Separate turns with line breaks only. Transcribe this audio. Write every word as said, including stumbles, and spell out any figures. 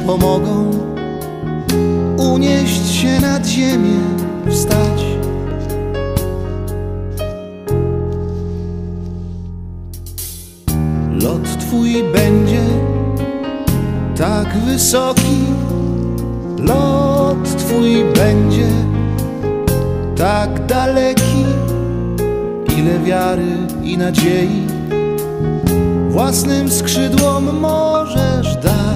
pomogą unieść się nad ziemię, wstać. Lot twój będzie tak wysoki, lot twój będzie tak daleki, ile wiary i nadziei własnym skrzydłom możesz dać.